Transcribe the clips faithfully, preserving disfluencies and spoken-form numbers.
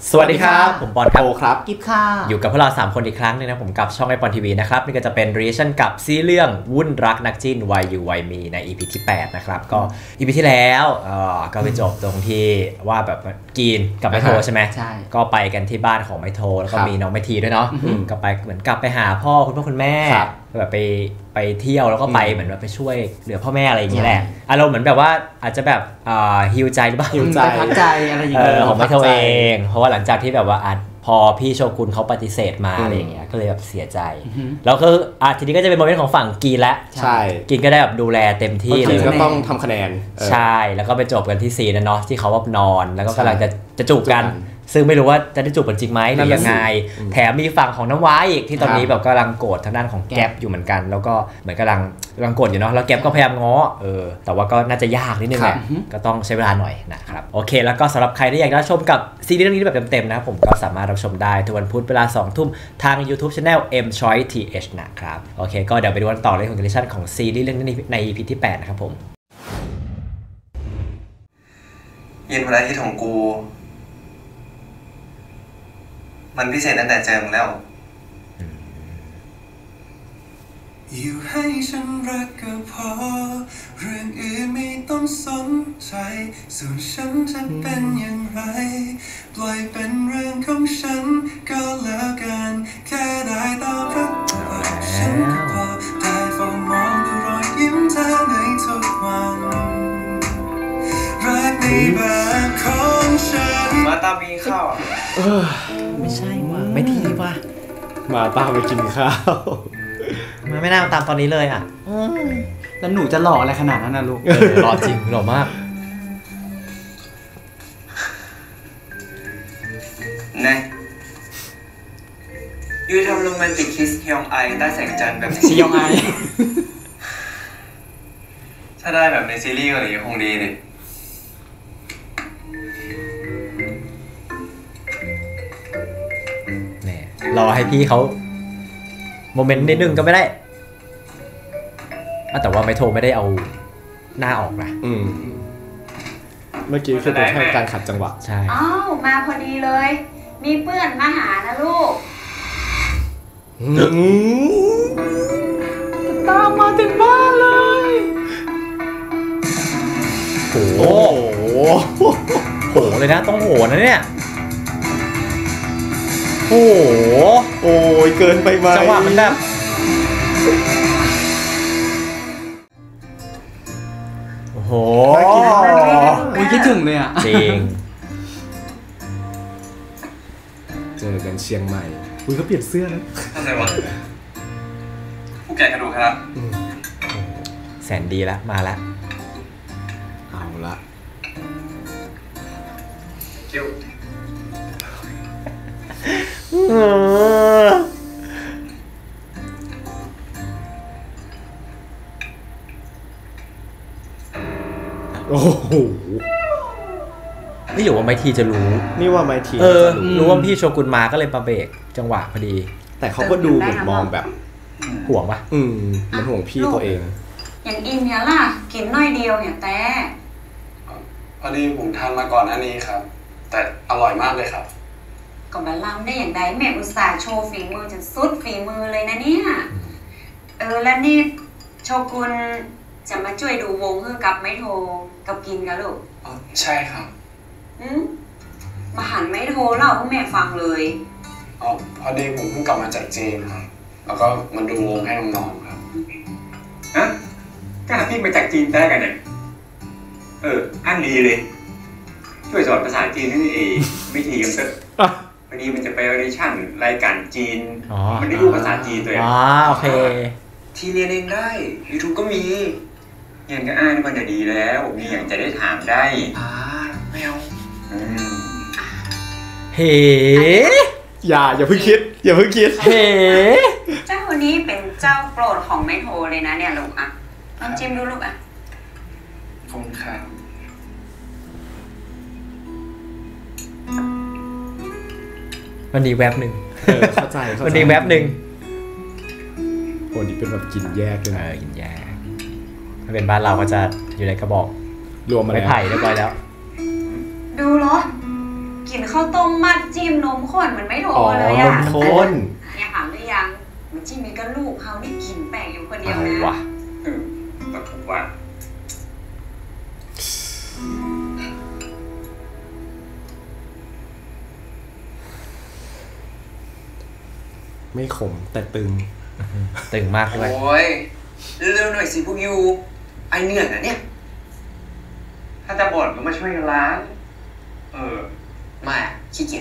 สวัสดีครับผมปอนครับครับกิฟค่ะอยู่กับพวกเราสามคนอีกครั้งนึงนะผมกับช่องไอปอนทีวีนะครับนี่ก็จะเป็นรีแอคชั่นกับซีรีส์เรื่องวุ่นรักนักจิ้น Why You Why Me ใน อี พี ที่แปดนะครับก็ อี พี ที่แล้วเอ่อก็ไปจบตรงที่ว่าแบบกีนกับไมโทใช่ไหมใช่ก็ไปกันที่บ้านของไมโทแล้วก็มีน้องไมทีด้วยเนาะก็ไปเหมือนกลับไปหาพ่อคุณพ่อคุณแม่แบบไปไปเที่ยวแล้วก็ไปเหมือนแบบไปช่วยเหลือพ่อแม่อะไรอย่างเงี้ยแหละอารมณ์เหมือนแบบว่าอาจจะแบบอ่าฮิวใจหรือเปล่าฮิวใจพักใจอะไรอย่างเงี้ยของไมโทเองเพราะว่าหลังจากที่แบบว่าพอพี่โชกุนเขาปฏิเสธมาอะไรอย่างเงี้ยก็เลยแบบเสียใจแล้วก็อ่ะทีนี้ก็จะเป็นโมเมนต์ของฝั่งกีนแล้วใช่กีนก็ได้แบบดูแลเต็มที่เลยก็ต้องทำคะแนนใช่แล้วก็ไปจบกันที่ซีนนะเนาะที่เขาว่านอนแล้วก็กำลังจะจะจูบกันซึ่งไม่รู้ว่าจะได้จูบกันจริงไหมหรือยังไงแถมมีฝั่งของน้ำว้าอีกที่ตอนนี้แบบกำลังโกรธทางด้านของแก๊ปอยู่เหมือนกันแล้วก็เหมือนกำลังกำลังโกรธอยู่เนาะแล้วแก๊ปก็พยายามง้อเออแต่ว่าก็น่าจะยากนิดนึงแหละก็ต้องใช้เวลาหน่อยนะครับโอเคแล้วก็สำหรับใครที่อยากรับชมกับซีรีส์เรื่องนี้แบบเต็มๆนะผมก็สามารถรับชมได้ทุกวันพุธเวลาสองทุ่มทาง YouTube Channel เอ็ม Choice ที เอช นะครับโอเคก็เดี๋ยวไปดูกันต่อในคอนเทนต์ของซีรีส์เรื่องนี้ใน อี พี ที่แปดนะครับผมเย็นวันอาทิตย์ของกูมันพิเศษตั้งแต่เจอมึงแล้วอยู่ให้ฉันรักก็พอเรื่องอื่นไม่ต้องสนใจส่วนฉันจะเป็นอย่างไรปล่อยเป็นเรื่องของฉันก็แล้วกันแค่ได้ตอบรับจากฉันก็พอได้เฝ้ามองดูรอยยิ้มเธอในทุกวันรักในแบบของฉันมาตามมีข้าวไม่ใช่ว่ะไม่ทีว่ะมาตามไปกินข้าวมาไม่น่าตามตอนนี้เลยอ่ะแล้วหนูจะหล่ออะไรขนาดนั้นนะลูกหล่อจริงหล่อมากไงยูทำโรแมนติกคิสฮยองไอใต้แสงจันทร์แบบฮยองไอถ้าได้แบบในซีรีส์เกาหลีคงดีดิรอให้พี่เขาโมเมนต์นิดนึงก็ไม่ได้แต่ว่าไม่โทรไม่ได้เอาหน้าออกนะอืมเมื่อกี้คือเป็นแค่การขัดจังหวะใช่อ้าวมาพอดีเลยมีเพื่อนมาหานะลูกตามมาถึงบ้านเลยโอ้โหโหเลยนะต้องโหนะเนี่ยโอ้โหโอ้ยเกินไปไหมจังหวะมันแบบโอ้โหโอ้ยคิดถึงเลยอ่ะจริงเจอกันเชียงใหม่อุ้ยเขาเปลี่ยนเสื้อนะทำไมวะผู้แก่กระดูกครับแสนดีแล้วมาแล้วเอาละเกี่ยวโอ้โหนี่หรือว่าไมทีจะรู้นี่ว่าไมทีเออรู้ว่าพี่โชกุนมาก็เลยมาเบรกจังหวะพอดีแต่เขาก็ดูเหมือนมองแบบห่วงปะอืมมันห่วงพี่ตัวเองอย่างอินเนี่ยล่ะกินน้อยเดียวเนี่ยแต่พอดีผมทานมาก่อนอันนี้ครับแต่อร่อยมากเลยครับก็มาล้ำได้อย่างใดแม่อุตส่าห์โชว์ฝีมือจนสุดฝีมือเลยนะเนี่ยเออแล้วนี่โชกุนจะมาช่วยดูวงเพื่อกับไม่โทรกับกินกันลูกอ๋อใช่ครับอืมมาหันไม่โทรเล่าให้แม่ฟังเลยอ๋อพอดีผมเพิ่งกลับมาจากจีนครับแล้วก็มาดูวงให้น้องๆครับฮะกล้าพี่มาจากจีนได้กันเนี่ยเอออันดีเลยช่วยสอนภาษาจีนให้นี่เองไม่ทีกันเถอะวันนี้มันจะไปออดิชั่นรายการจีนมันได้รู้ภาษาจีนตัวเองอ๋อโอเคที่เรียนเองได้ YouTube ก็มีเรียนก็อ่านมันจะดีแล้วมีอย่างจะได้ถามได้อ่าไม่เอาเฮ้อย่าอย่าเพิ่งคิดอย่าเพิ่งคิดเฮ้เจ้าคนนี้เป็นเจ้าโปรดของไม่โทรเลยนะเนี่ยลูกอ่ะลองจิ้มดูลูกอ่ะขอบคุณครับวันนี้แวบหนึ่งเข้าใจวันนี้แวบหนึ่งวันนี้เป็นแบบกินแยกเลยเออกินแยกถ้าเป็นบ้านเราก็จะอยู่ในกระบอกรวมมาแล้วไม้ไผ่เรียบร้อยแล้วดูเหรอ กิกินข้าวต้มมัดจิ้มนมข้นเหมือนไม่โทรอ๋อเลยนอะมข้นเนี่ยถามหรือยังมันจิ้มมีก็ลูกเขานี่กินแปลกอยู่คนเดียวเอานะวะเออก็ถูกว่าไม่ขมแต่ตึงตึงมากด้วยโอ้ยเร็วๆหน่อยสิพวกยูไอเหนื่อยนะเนี่ย ถ้าจะบ่นก็มาช่วยกันล้าง เออไม่ขี้เกียจ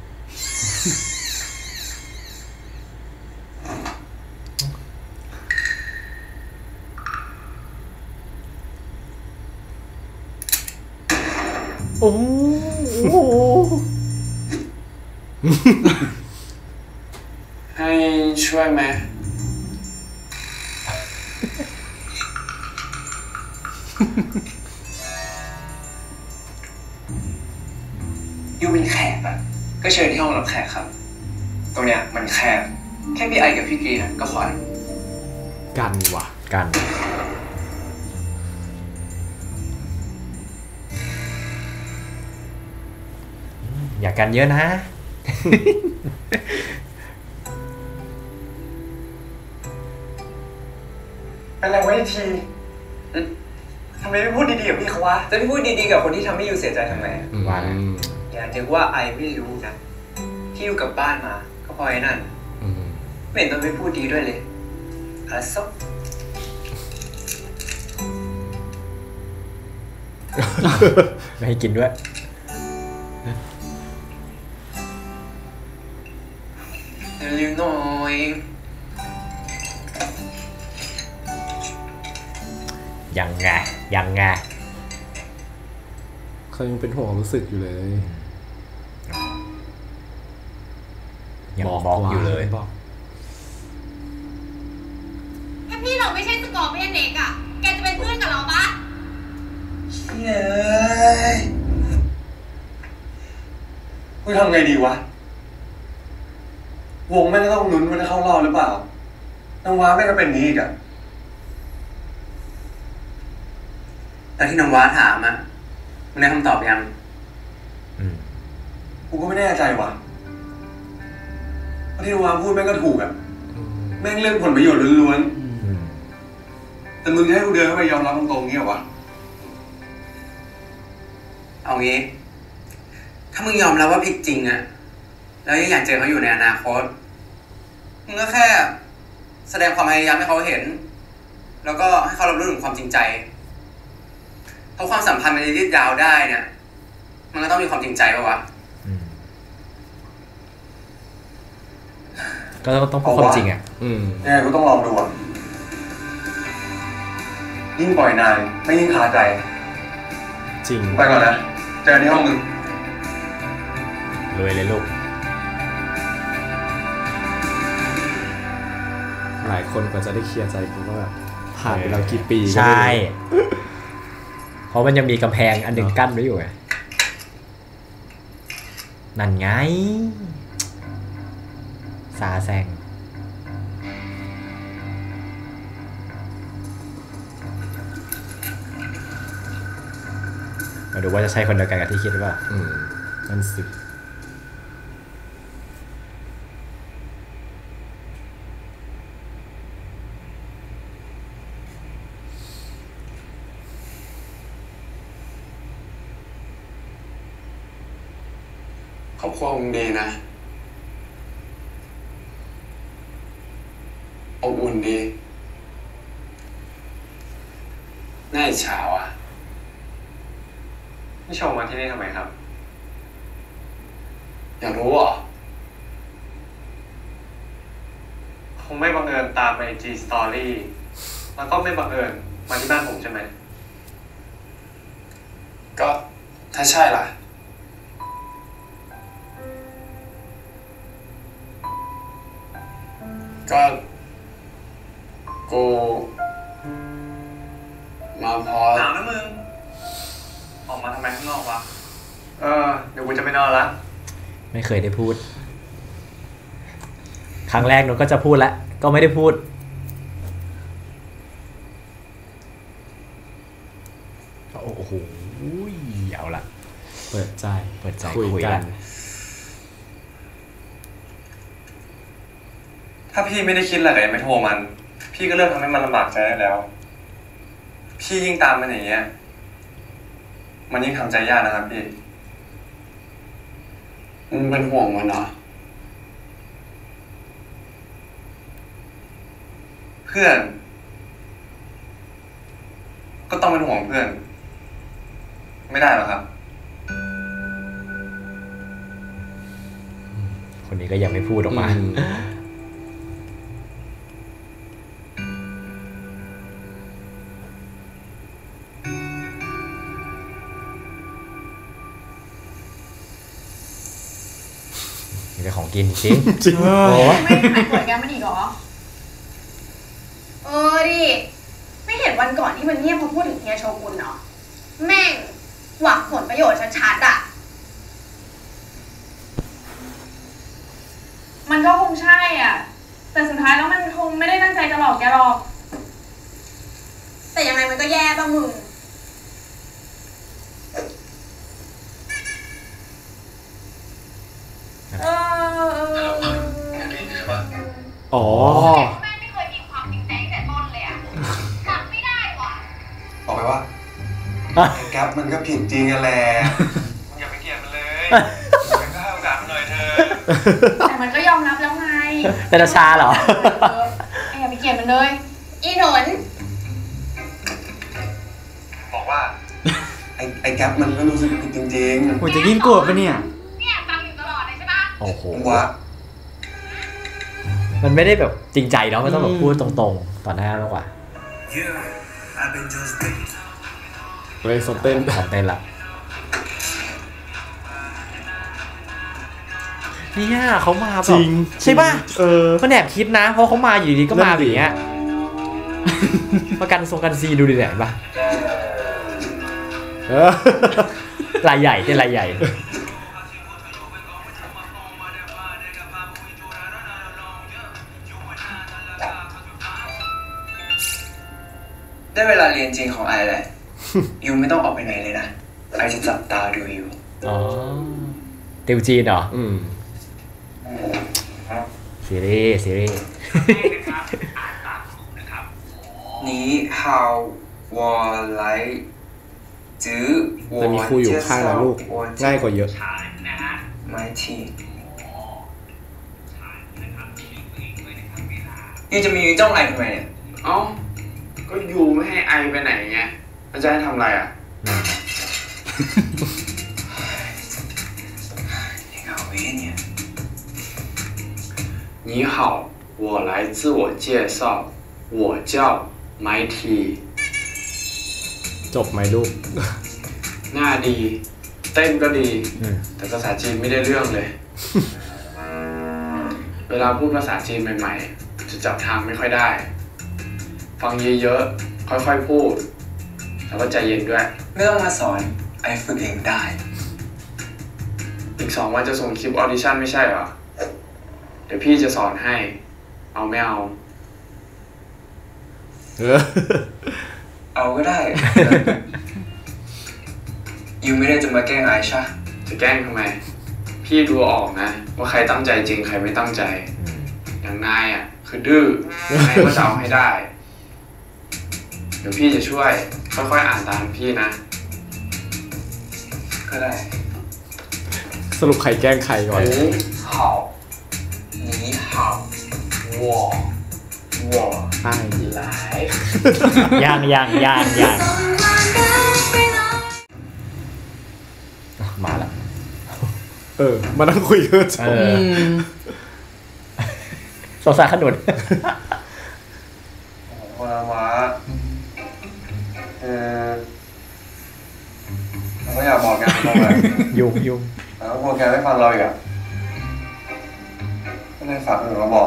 โอ้โหให้ช่วยไหม ยูเป็นแขกอะก็เชิญที่ห้องรับแขกครับ ตรงเนี้ยมันแคบแค่พี่ไอกับพี่กรีนก็พอแล้วกันว่ะกัน อย่ากันเยอะนะเป็นไรไว้ทีทำไมไม่พูดดีๆกับพี่เขาวะจะไม่พูดดีๆกับคนที่ทำให้ยูเสียใจทำไมว่าแล้วอย่านึกว่าไอไม่รู้นะที่ยูกลับบ้านมาก็เพราะไอ้นั่นอืมไม่เห็นต้องไปพูดดีด้วยเลยอะไรซับไม่ให้กินด้วยเร็วๆหน่อยยังไง ยังไงเขายังเป็นห่วงความรู้สึกอยู่เลยยังบอกอยู่เลยบอกถ้าพี่เราไม่ใช่สกอร์เปียนเด็กอะแกจะเป็นเพื่อนกับเราปะเย้ยกูทำไงดีวะวงแม่งก็ต้องลุ้นว่าจะเข้ารอบหรือเปล่าน้องว้าแม่งก็เป็นนี้อีกอะแต่ที่น้องว้าถามอะมันได้คำตอบยังอืมกูก็ไม่แน่ใจว่ะเพราะที่น้องว้าพูดแม่งก็ถูกอะแม่งเรื่องผลประโยชน์ล้วนอืมๆแต่มึงจะให้กูเดินเข้าไปยอมรับตรงๆเงี้ยวะเอางี้ถ้ามึงยอมรับว่าผิดจริงอะแล้วยังอยากเจอเขาอยู่ในอนาคตมึงก็แค่แสดงความพยายามให้เขาเห็น แล้วก็ให้เขารับรู้ถึงความจริงใจเพราะความสัมพันธ์มันจะยืดยาวได้เนี่ยมันก็ต้องมีความจริงใจป่ะวะอืมก็ต้องต้องพูดความจริงอ่ะอืมเนี่ยกูต้องลองดูอ่ะยิ่งปล่อยนานไม่ยิ่งคาใจจริงไปก่อนนะเจอที่ห้องมึงรวยเลยลูกหลายคนกว่าจะได้เคลียร์ใจกูก็แบบผ่านไปแล้วกี่ปีก็ใช่ไม่รู้เพราะมันยังมีกำแพงอันหนึ่งกั้นไว้อยู่ไง นั่นไง ซาแซงมาดูว่าจะใช่คนเดียวกันกับที่คิดหรือเปล่าอืมนั่นสิครอบครัวมึงดีนะอบอุ่นดีน่าอิจฉาว่ะนี่ชมมาที่นี่ทำไมครับ อยากรู้เหรอคงไม่บังเอิญตามไอจีสตอรี่แล้วก็ไม่บังเอิญมาที่บ้านผมใช่ไหมก็ถ้าใช่ล่ะก็กูมาพอหนาวนะมึง ออกมาทำไมข้างนอกวะ เออ เดี๋ยวกูจะไปนอนละไม่เคยได้พูด ครั้งแรกนนก็จะพูดแล้ว ก็ไม่ได้พูด โอ้โหเอาละเปิดใจเปิดใจคุยคุยกักัน นถ้าพี่ไม่ได้คิดอะไรกับไม่โทรมัน พี่ก็เลิกทำให้มันลำบากใจได้แล้ว พี่ยิ่งตามมันอย่างเงี้ยมันยิ่งทำใจยากนะครับพี่มึงเป็นห่วงมันเหรอเพื่อนก็ต้องเป็นห่วงเพื่อนไม่ได้หรอครับคนนี้ก็ยังไม่พูดออกมามีแต่ของกินจริงจริงโอ้ไม่หายป่วยกันมันอีกเหรอเออดิไม่เห็นวันก่อนที่มันเงียบพอพูดถึงเฮียโชกุนเนาะแม่งหวังผลประโยชน์ชัดๆอ่ะมันก็คงใช่อ่ะแต่สุดท้ายแล้วมันคงไม่ได้ตั้งใจจะหลอกแกหรอกแต่ยังไงมันก็แย่ป่ะมึงเอออ๋อแม่ไม่เคยมีความจริงใจแต่ต้นเลยอ่ะจับไม่ได้ว่ะบอกไปว่าแก๊ปมันก็ผิดจริงกันแหละมึงอย่าไปเกลียดมันเลยมันก็ให้โอกาสมันหน่อยเถอะแต่มันก็ยอมรับแล้วไงเป็นราชาเหรออย่าไปเกลียดมันเลยอีหนนบอกว่าไอ้ไอ้แก๊ปมันก็รู้สึกผิดจริงๆโหจะยิ่งโกรธปะเนี่ยเนี่ยฟังอยู่ตลอดเลยใช่ปะโอ้โหว่ามันไม่ได้แบบจริงใจเนาะมันต้องแบบพูดตรงๆต่อหน้ามากกว่าเลยสเต้นสเต้นละเนี่ยเขามาแบบใช่ป่ะเออเขาแอบคิดนะเพราะเขามาอยู่ดีก็มาอย่างเงี้ยประกันทรงกันซีดูดิเนี่ยป่ะรายใหญ่ที่รายใหญ่ได้เวลาเรียนจริงของไอแล้วยูไม่ต้องออกไปไหนเลยนะไอจะจับตาดูยูอ๋อติวจีนเหรออืมซีรีส์ซีรีส์นี้ฮาววอลไลจื้อจะมีครูอยู่ข้างนะลูกง่ายกว่าเยอะไม่ทียูจะมีจ้องไอทำไมเนี่ยเอ้าก็ยูไม่ให้ไอไปไหนไงแล้วจะให้ทำอะไรอ่ะ你好，我来自我介绍，我叫 Mighty จบไหมลูกหน้าดีเต้นก็ดีแต่ภาษาจีนไม่ได้เรื่องเลย เวลาพูดภาษาจีนใหม่ๆจะจับทางไม่ค่อยได้ฟังเยอะๆค่อยๆพูดแล้วก็ใจเย็นด้วยไม่ต้องมาสอนไอฝึกเองได้อีกสองวันจะส่งคลิปออดิชั่นไม่ใช่เหรอเดี๋ยวพี่จะสอนให้เอาไม่เอาเอาก็ได้ยูไม่ได้จะมาแกล้งไอชะจะแกล้งทำไมพี่ดูออกนะว่าใครตั้งใจจริงใครไม่ตั้งใจอย่างนายอ่ะคือดื้อนายก็จะเอาให้ได้เดี๋ยวพี่จะช่วยค่อยๆอ่านตามพี่นะก็ได้สรุปใครแกล้งใครก่อน你好你好我我来ยังยังยังยังมาแล้วเออมานั่งคุยกันเออสงสารขนุนว่าว่าเออเราก็อยากบอกแกเราเลยยุ่งยุ่งแล้วพอแกไม่ฟังเราอีกอ่ะก็เลยฝากหนูมาบอก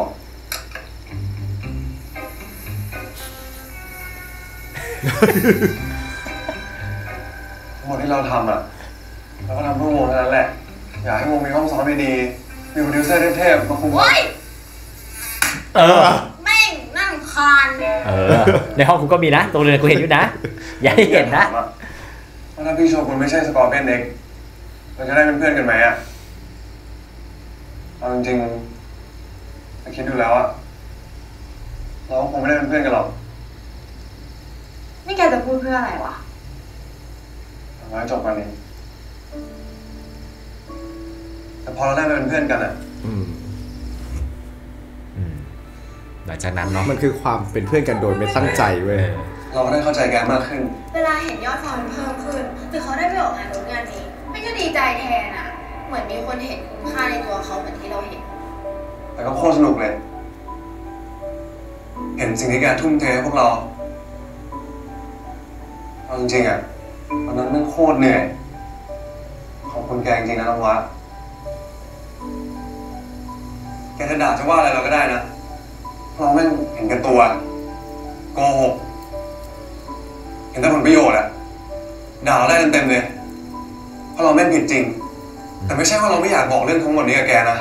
ทั้งหมดที่เราทำอ่ะเราก็ทำเพื่อวงเท่านั้นแหละอยากให้วงมีห้องซ้อมดีๆมีโปรดิวเซอร์เทพๆมาคุมโอ้ยเออแม่งนั่งคานเออในห้องกูก็มีนะตรงเรือนกูเห็นอยู่นะอย่าให้เห็นนะว่าถ้าพี่โชกุนไม่ใช่สกอร์เปียนเน็กเราจะได้เป็นเพื่อนกันไหมอะเอาจริงๆถ้าคิดดูแล้วอะเราคงไม่ได้เป็นเพื่อนกันหรอกนี่แกจะพูดเพื่ออะไรวะเอาไว้จบกันเองแต่พอเราได้มาเป็นเพื่อนกันอะอืมอืมหลังจากนั้นเนาะมันคือความเป็นเพื่อนกันโดยไม่ตั้งใจเว้ยเราก็ได้เข้าใจแกมากขึ้นเวลาเห็นยอดฟอลเพิ่มขึ้นหรือเขาได้ไปออกงานรู้งานนี้ไม่ก็ดีใจแทนอะเหมือนมีคนเห็นคุณค่าในตัวเขาเหมือนที่เราเห็นแต่ก็โคตรสนุกเลย เห็นสิ่งที่แกทุ่มเทให้พวกเราเอาจริงๆอะวันนั้นมันโคตรเหนื่อยขอบคุณแกจริงๆนะน้องวะแกจะด่าจะว่าอะไรเราก็ได้นะเราแม่งเห็นแกันตัวโกหกเห็นแต่ผลประโยชน์อะด่าเราได้เต็มๆเลยเพราะเราแม่งผิดจริงแต่ไม่ใช่ว่าเราไม่อยากบอกเรื่องทั้งหมดนี้กับแกนะ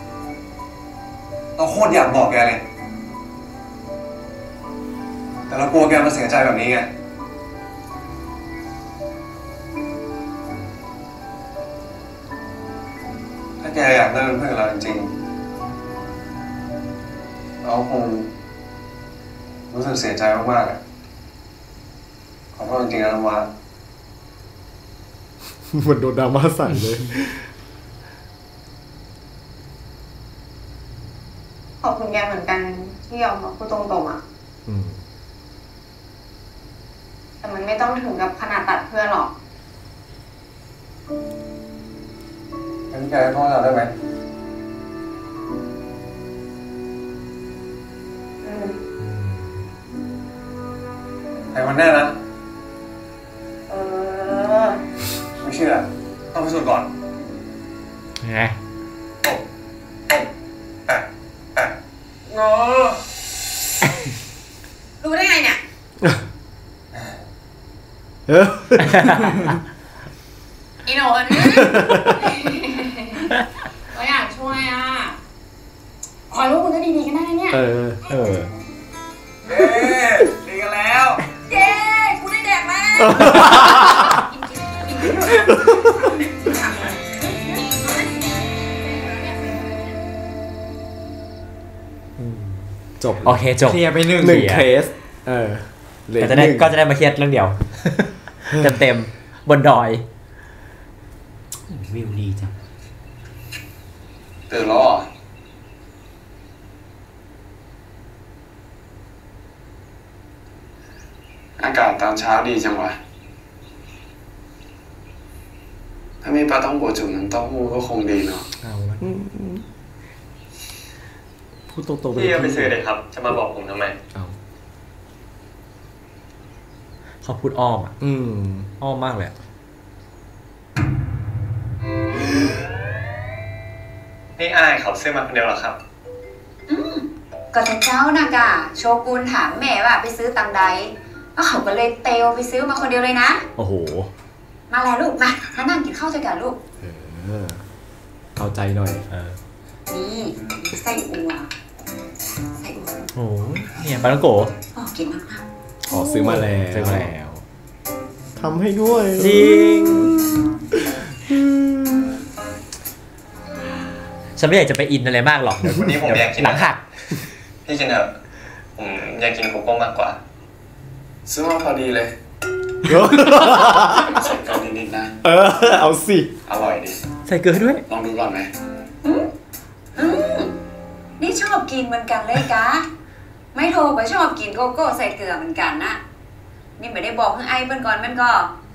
เราโคตรอยากบอกแกเลยแต่เรากลัวแกมาเสียใจแบบนี้ไงถ้าแกอยากได้เป็นเพื่อนกับเราจริงๆเราคงรู้สึกเสียใจมากๆอะขอโทษจริงๆนะน้องวาเหมือนโดนดราม่าใส่เลยขอบคุณแกเหมือนกันที่ยอมมาพูดตรงๆอะอืมแต่มันไม่ต้องถึงกับขนาดตัดเพื่อนหรอกงั้นแกให้พ่อเราได้ไหมอืมไอ้วันแน่นะเออไม่เชื่อต้องพิสูจน์ก่อนไงโอ้โอ้แปะแปะงอรู้ได้ไงเนี่ยเอออีโนนเราอยากช่วยอ่ะขอรู้คุณจะดีๆกันได้เนี่ยเออเออเอ๊ะดีกันแล้วเย้กูได้แดกแล้วจบโอเคจบเคลียร์ไปหนึ่งหนึ่งเคเคลียร์ส เออเหลือก็จะได้หนึ่งก็จะได้มาเครียดเรื่องเดียว เต็มๆบนดอยวิวดีจังตื่นแล้วเหรออากาศตอนเช้าดีจังวะ ถ้ามีปลาต้องโกจุ่มน้ำเต้าหู้ก็คงดีเนาะเอาละอืมอืมพูดตรงๆพี่ก็ไปซื้อเลยครับ จะมาบอกผมทำไมเอาเขาพูดอ้อมอ่ะอืมอ้อมมากเลยอะนี่อ้ายเขาซื้อมาคนเดียวเหรอครับก็จะเจ้านะกะโชกุนถามแม่ว่าไปซื้อตังใดแล้วเขาก็เลยเตลไปซื้อมาคนเดียวเลยนะโอ้โหมาแล้วลูกมามานั่งกินข้าวด้วยกันลูกเออ เอาใจหน่อยเออนี่ไส้อัวไส้อัวโอ้โหเนี่ยปลาต้องโกะอ๋อกินมากอ๋อซื้อมาแล้วซื้อมาแล้วทำให้ด้วยจริง ฉันไม่อยากจะไปอินอะไรมากหรอกวันนี้ผมอยากกินหลังหักพี่กินเถอะผมอยากกินโกโก้มากกว่าซื้อมาพอดีเลยใส่เกลือนิดๆนะเออ เอาสิอร่อยดีใส่เกลือด้วยลองดูก่อนไหมๆอืมอืมนี่ชอบกินเหมือนกันเลยกะไม่โทรก็ชอบกินโกโก้ใส่เกลือเหมือนกันนะนี่ไม่ได้บอกให้ไอ้เปิ้นก่อนมันก็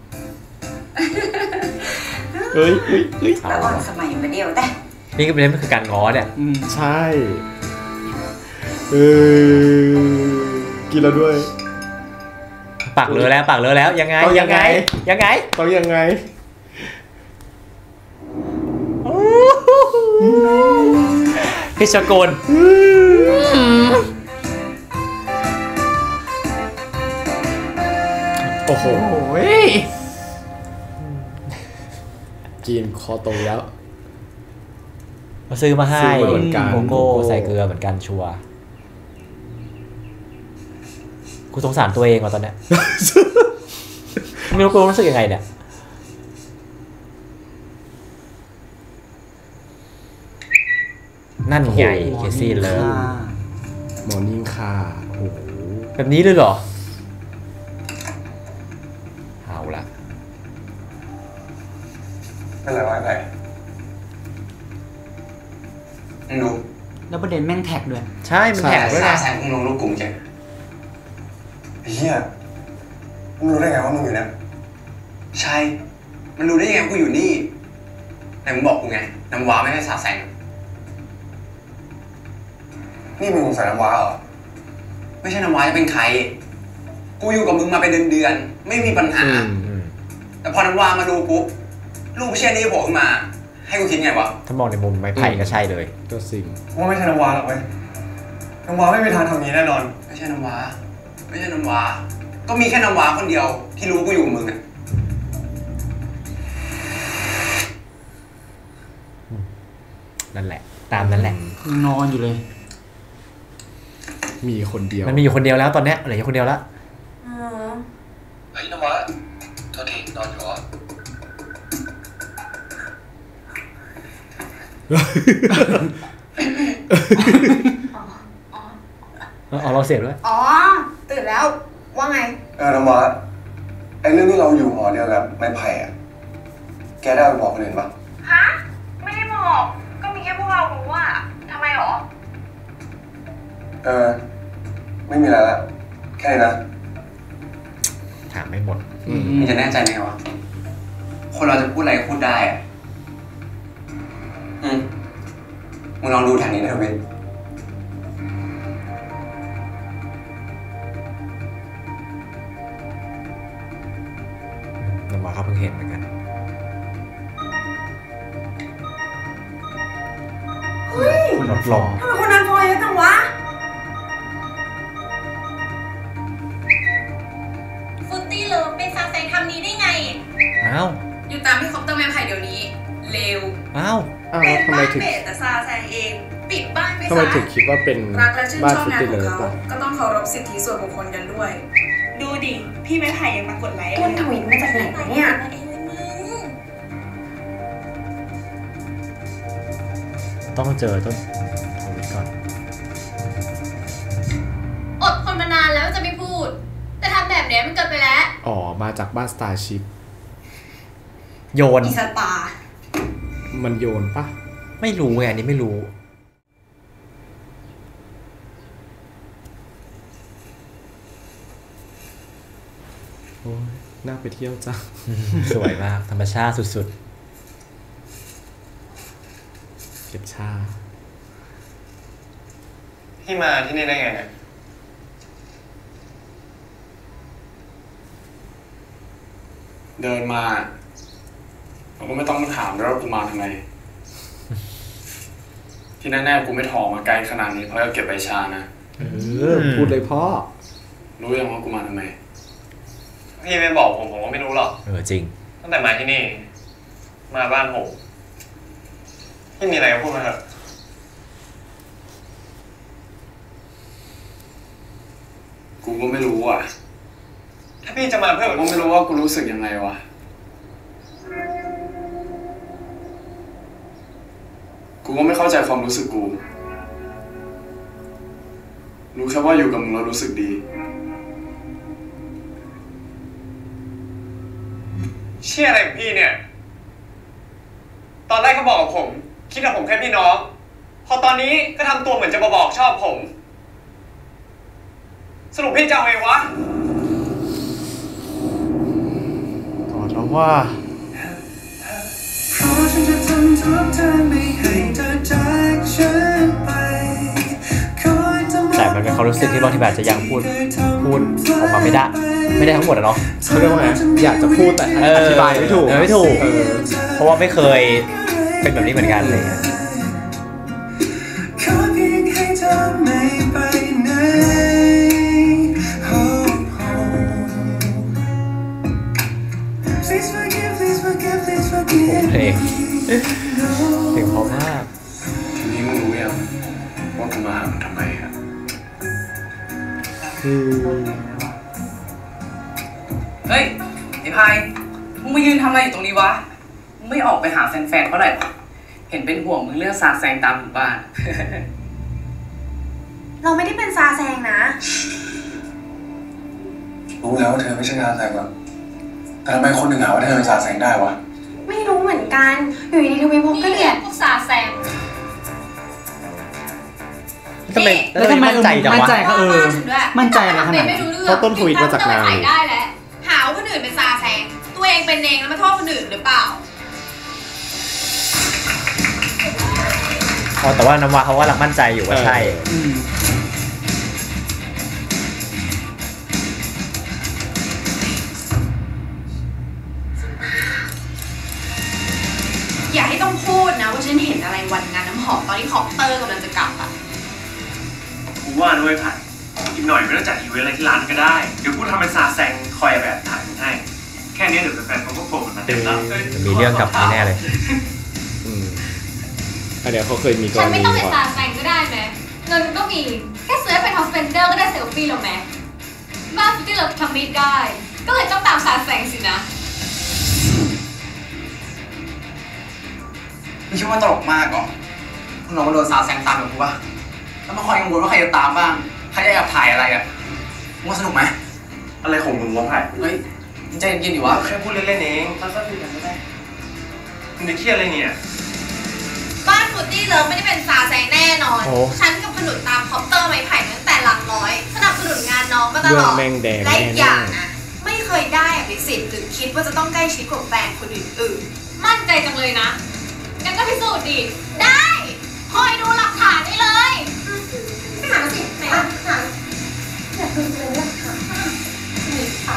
เฮ้ยเฮ้ยเฮ้ยแล้วอ่อนสมัยมาเดียวแต่นี่ก็เป็นเรื่องคือการง้อเนี่ยอืมใช่ เออ กินแล้วด้วยปากเลอะแล้วปากเลอะแล้วยังไงต้องยัยังงไงไงยังไงต้องยังไงพิชกุลโอ้โหโอ้ยกินคอโตแล้วเขาซื้อมาให้ซื้อมาเหมือนกันโกโก้ใส่เกลือเหมือนกันชัวร์กูสงสารตัวเองว่ะตอนเนี้ย ไม่รู้กูรู้สึกยังไงเนี่ยนั่นไงเคซี่เลิฟมอร์นิ่งค่ะโอ้โหแบบนี้เลยเหรอเอาละเป็นไรวะไอ้มึงดูแล้วประเด็นแม่งแท็กด้วยใช่มันแท็กด้วยสานะแสงมึงลงรูปกลุ่มแกไอ้เหี้ยมึงรู้ได้ไงว่ามึงอยู่เนี่ยใช่มันรู้ได้ยังไงว่ากูอยู่นี่ไหนมึงบอกกูไงน้ำว้าไม่ใช่สาแสงนี่มึงสงสัยน้ำว้าเหรอไม่ใช่น้ำว้าจะเป็นใครกูอยู่กับมึงมาเป็นเดือนๆไม่มีปัญหาแต่พอน้ำว้ามาดูปุ๊บรูปเช่นนี้โผล่ขึ้นมาให้กูคิดไงวะถ้ามองในมุมไม้ไผ่ก็ใช่เลยก็สิ่งว่าไม่ใช่น้ำว้าหรอกเว้ยน้ำว้าไม่มีทางทำนี้แน่นอนไม่ใช่น้ำว้าไม่ใช่น้ำว้าก็มีแค่น้ำว้าคนเดียวที่รู้กูอยู่กับมึงอ่ะนั่นแหละตามนั้นแหละยังนอนอยู่เลยมีคนเดียวมันมีอยู่คนเดียวแล้วตอนเนี้ยเหลืออยู่คนเดียวแล้วเฮ้ยน้ำว้าโทษทีนอนอยู่เหรออ๋อเราเสียด้วยอ๋อตื่นแล้วว่าไงเออน้ำว้าไอ้เรื่องที่เราอยู่หอเดียวกับไม้ไผ่อะแกได้ไปบอกคนอื่นปะฮะไม่ได้บอกก็มีแค่พวกเรารู้อะทำไมหรอเออไม่มีอะไรละแค่นี้นะถามไม่หมดมึงจะแน่ใจไหมวะคนเราจะพูดอะไรก็พูดได้อะอืมมึงลองดูแถวนี้นะเว้ยน้ำว้าเขาเพิ่งเห็นเหมือนกันเฮ้ยรถลงทำไมคนนั้นพอเยอะจังวะฟุตตี้เลิฟเป็นซาแซงทำนี้ได้ไงอ้าวอยู่ตามพี่คอปเตอร์แม่ไผ่เดี๋ยวนี้เลวอ้าวอ้าวทำไมถึงแต่ซาแซงเองปิดบ้านไปซะทำไมถึงคิดว่าเป็นรักและชื่นชอบงานของเขาก็ต้องเคารพสิทธิส่วนบุคคลกันด้วยดูดิพี่ไม้ไผ่ยังมากดไลค์ต้นทวินมาจากไหนเนี่ยต้องเจอต้นทวินก่อนอดคนมานานแล้วจะไม่พูดแต่ทำแบบนี้มันเกินไปแล้วอ๋อมาจากบ้านสตาร์ชิพโยนอีสตามันโยนปะไม่รู้ไงอันนี้ไม่รู้โอ้ยน่าไปเที่ยวจ้ะสวยมากธรรมชาติสุดๆเก็บชาที่มาที่นี่ได้ไงเนี่ยเดินมาผมก็ไม่ต้องมาถามด้วยว่ากูมาทำไมที่แน่ๆกูไม่ถอมาไกลขนาดนี้เพราะจะเก็บใบชานะเออพูดเลยพ่อรู้ยังว่ากูมาทำไมพี่ไม่บอกผมผมก็ไม่รู้หรอกเออจริงตั้งแต่มาที่นี่มาบ้านผมไม่มีอะไรก็พูดมาเถอะกูก็ไม่รู้อ่ะถ้าพี่จะมาเพื่อกูไม่รู้ว่ากูรู้สึกยังไงวะกูก็ไม่เข้าใจความรู้สึกกูรู้แค่ว่าอยู่กับมึงแล้วรู้สึกดีเชื่ออะไรของพี่เนี่ยตอนแรกเขาบอกกับผมคิดว่าผมแค่พี่น้องพอตอนนี้ก็ทำตัวเหมือนจะมาบอกชอบผมสรุปพี่จะเอาไงวะต่อแล้วว่าแต่มันเป็นความรู้สึกที่บางทีแบบจะยังพูดพูดออกมาไม่ได้ไม่ได้ทั้งหมดอะเนาะเขาเรียกว่าไงอยากจะพูดแต่อธิบายไม่ถูกไม่ถูกเพราะว่าไม่เคยเป็นแบบนี้เหมือนกันเลยเพลงเพลงเพราะมากทีนี้มึงรู้ยังว่ากูมาทำไมอะเฮ้ยไอ้พายมึงมายืนทำอะไรอยู่ตรงนี้วะมึงไม่ออกไปหาแฟนๆเขาหน่อยเห็นเป็นห่วงมึงเรื่องสาดแซงตามหมู่บ้านเราไม่ได้เป็นซาแซงนะรู้แล้วว่าเธอไม่ใช่งานแต่งหรอกแต่ทำไมคนหนึ่งหาว่าเธอเป็นสาแสงได้วะไม่รู้เหมือนกันอยู่ดีๆทวีภพก็เรียกพวกซาแซงทำไมแล้วทำไมมั่นใจจังมั่นวะใจเขาเออมั่นใจอะไรขนาดนั้นเพราะต้นทวีตมาจากนางได้แล้วหาว่าคนอื่นเป็นซาแซงตัวเองเป็นเองแล้วมาโทษคนอื่นหรือเปล่าอ๋อแต่ว่าน้ำวาเขาก็หลักมั่นใจอยู่ว่าใช่อย่าให้ต้องพูดนะว่าฉันเห็นอะไรวันงานน้ำหอมตอนที่คอปเตอร์กำลังจะกลับอะกูว่าด้วยผ่านอีกหน่อยไม่ต้องจัดอีเวนต์อะไรที่ร้านก็ได้เดี๋ยวกูทำเป็นสาแซงคอยแบบถ่ายให้แค่นี้เดี๋ยวแฟนเขาก็โผล่มาเต็มแล้วมีเรื่องกับนี่แน่เลยอืมอันเดี๋ยวเขาเคยมีกรณีฉันไม่ต้องเป็นซาแซงก็ได้ไหมเงินก็มีแค่ซื้อเป็นฮอสเปนเดอร์ก็ได้เซลฟี่แล้วไหมบ้านฟิตตี้เลิฟทำไม่ได้ก็เลยต้องตามซาแซงสินะไม่ใช่ว่าตลกมากหรอพวกน้องมาโดนสาวแซงตามแบบกูปะแล้วมาคอยกังวลว่าใครจะตามบ้างใครจะแอบถ่ายอะไรอ่ะมึงว่าสนุกไหมอะไรของมึงวะไผ่เฮ้ยมึงใจเย็นๆอยู่วะแค่พูดเล่นๆเองค่อยๆคุยกันก็ได้มึงจะเครียดอะไรเนี่ยบ้านฟุตตี้เลิฟไม่ได้เป็นซาแซงแน่นอนฉันกับขนุนตามคอปเตอร์ไม้ไผ่ตั้งแต่หลังร้อยสนับสนุนงานน้องมาตลอดและอีกอย่างนะไม่เคยได้อภิสิทธิ์หรือคิดว่าจะต้องใกล้ชิดกับแฟนคนอื่นๆมั่นใจจังเลยนะงั้นก็พิสูจน์ดิได้คอยดูหลักฐานได้เลยหาสิไหนอ่ะหาอยากดูเลยหลักฐานนี่ค่ะ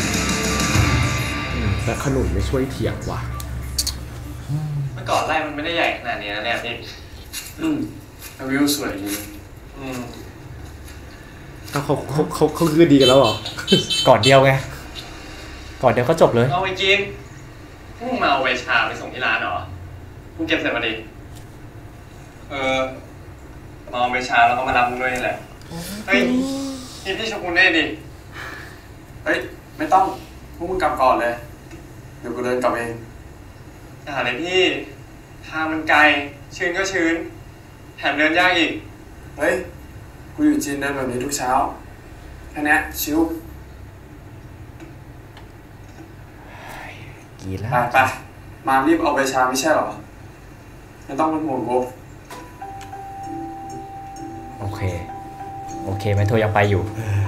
แต่ขนุนไม่ช่วยเถียงว่ะเมื่อก่อนไร่มันไม่ได้ใหญ่ขนาดนี้นะเนี่ยพี่อืมวิวสวยดีอืมเขาเขาเขาเขาเขาคือดีกันแล้วเหรอก่อนเดียวไงก่อนเดียวก็จบเลยเอาไปกินพวกมาเอาใบชาไปส่งที่ร้านเหรอกูเก็บเสร็จมาดิเออมาเอาใบชาแล้วก็มารับมึงด้วยนี่แหละเฮ้ยกินพี่ชกุลได้ดิเฮ้ยไม่ต้องพวกมึงกลับก่อนเลยเดี๋ยวกูเดินกลับเองอย่าเลยพี่ทางมันไกลชื้นก็ชื้นแถมเดินยากอีกเฮ้ยกูอยู่จีนเดินแบบนี้ทุกเช้าแค่นี้ชิวกี่แล้วไปไปมารีบเอาใบชาไม่ใช่หรอไม่ต้องเป็นห่วงกูโอเคโอเคแม่โทยังไปอยู่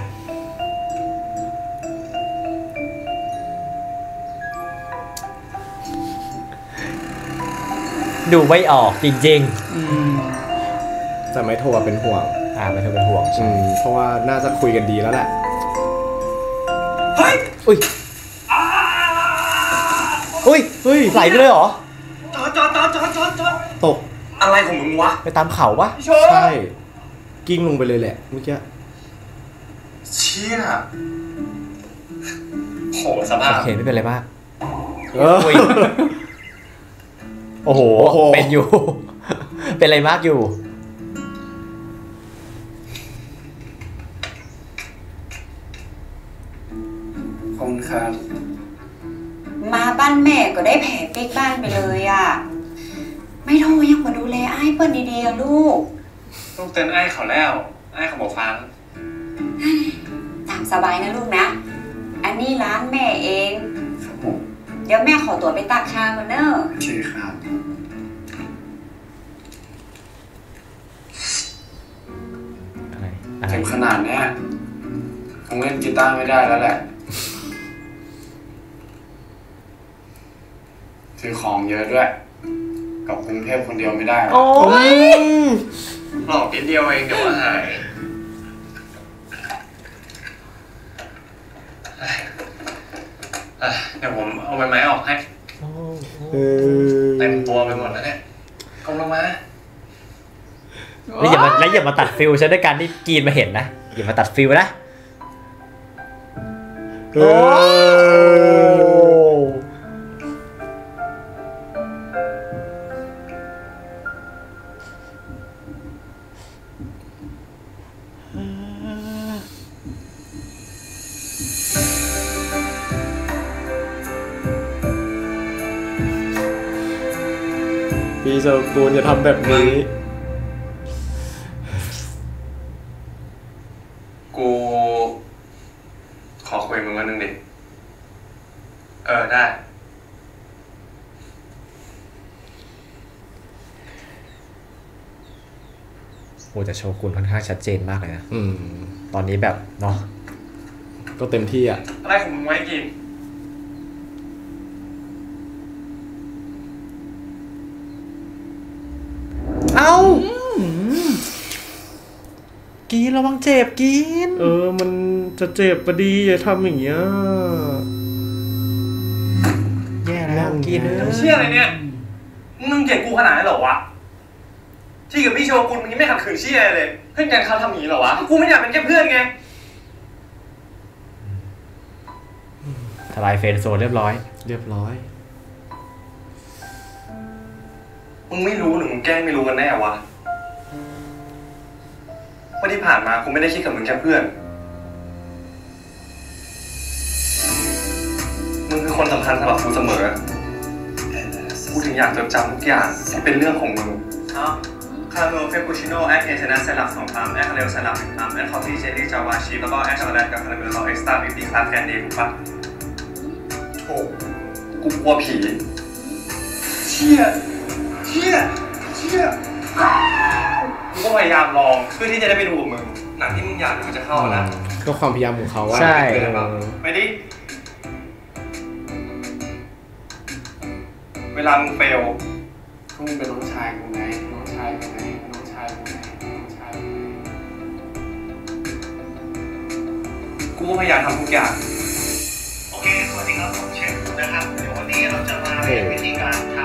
ดูไม่ออกจริงๆแต่ไม่โทรเป็นห่วงอ่าไม่โทรเป็นห่วงอืมเพราะว่าน่าจะคุยกันดีแล้วแหละเฮ้ยอุ้ยอุ้ยเฮ้ยไหลไปเลยเหรอจอดจอดจอดจอดจอดจอดตกอะไรของมึงวะไปตามเขาปะใช่กิ้งลงไปเลยแหละเมื่อกี้เชี่ยโหสภาพโอเคไม่เป็นไรมากโอ้โหเป็นอยู่เป็นอะไรมากอยู่ขอบคุณครับมาบ้านแม่ก็ได้แผลเป๊กบ้านไปเลยอ่ะไม่โทรยังมาดูแลไอ้เปิ้ลดีๆอะลูกลูกเตือนไอ้เขาแล้วไอ้เขาบอกฟังตามสบายนะลูกนะอันนี้ร้านแม่เองเดี๋ยวแม่ขอตัวไปตักชาก่อนเนอะโอเคครับเจ็บขนาดนี้คงเล่นกีตาร์ไม่ได้แล้วแหละซื้อของเยอะด้วยกับกรุงเทพคนเดียวไม่ได้โอ้ยหลอกนิดเดียวเองเดี๋ยวว่าหายเดี๋ยวผมเอาใบไม้ออกให้เต็มตัวไปหมดแล้วเนี่ยกำลังมาแล้วอย่ามาแล้วอย่ามาตัดฟิลฉันด้วยการที่กีนมาเห็นนะอย่ามาตัดฟิลนะโอ้ปพี่โชกุนอย่าทำแบบนี้กูขอคุยมึงวันนึงดิเออได้โอ้แต่โชกุนค่อนข้างชัดเจนมากเลยนะอืมตอนนี้แบบเนาะก็เต็มที่อ่ะอะไรของมึงไว้กินเอ้ากินระวังเจ็บกินเออมันจะเจ็บพอดีอย่าทำอย่างเงี้ยแย่แล้วกินเออเชี่ยอะไรเนี่ยมึงเกลียดกูขนาดนั้นเหรอวะที่กับพี่โชกุนมึงยังไม่ขัดขืนเชี่ยเลยเพื่อนกันเขาทำอย่างนี้เหรอวะกูไม่อยากเป็นแค่เพื่อนไงทลายเฟรนด์โซนเรียบร้อยเรียบร้อยมึงไม่รู้หรือมึงแกล้งไม่รู้กันแน่วะว่าที่ผ่านมากูไม่ได้คิดกับมึงแค่เพื่อนมึงคือคนสำคัญสำหรับกูเสมอกูถึงอยากจดจำทุกอย่างที่เป็นเรื่องของมึงคาราเมลเฟปปูชิโน่แอคเอชนะสลับสองคำแอคคาเรลสลับหนึ่งคำแอคคอฟฟี่เจลลี่จาวาชีแล้วก็แอคช็อกโกแลตกับคาราเมลเราเอ็กซ์ตร้าวิปปิ้งคลาสแคนดี้ถูกปะโอ้กูกลัวผีเชี่ยเชี่ยเชี่ยกูก็พยายามลองเพื่อที่จะได้ไปดูมึงหนังที่มึงอยากมันจะเข้านะก็ความพยายามของเขาว่าใช่ไปดิเวลามึงเฟลมึงเป็นน้องชายกูไงน้องชายกูไงน้องชายกูไงน้องชายกูก็พยายามทำทุกอย่างโอเคสวัสดีครับผมเชฟนะครับเดี๋ยววันนี้เราจะมาเรียนวิธีการท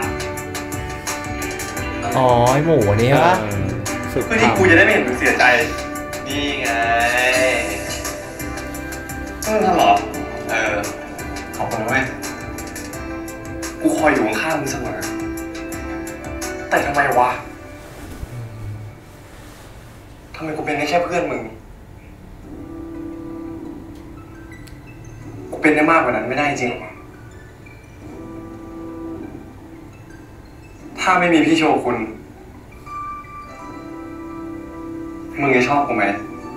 ำอ๋อไอหมูนี่ปะเพื่อที่กูจะได้ไม่เห็นมึงเสียใจนี่ไงมึงทำหรอเออขอบคุณนะเว้ยกูคอยอยู่ข้างมึงเสมอแต่ทำไมวะทำไมกูเป็นได้แค่เพื่อนมึงกูเป็นได้มากกว่านั้นไม่ได้จริงหรอถ้าไม่มีพี่โชกุนมึงจะชอบกูไหม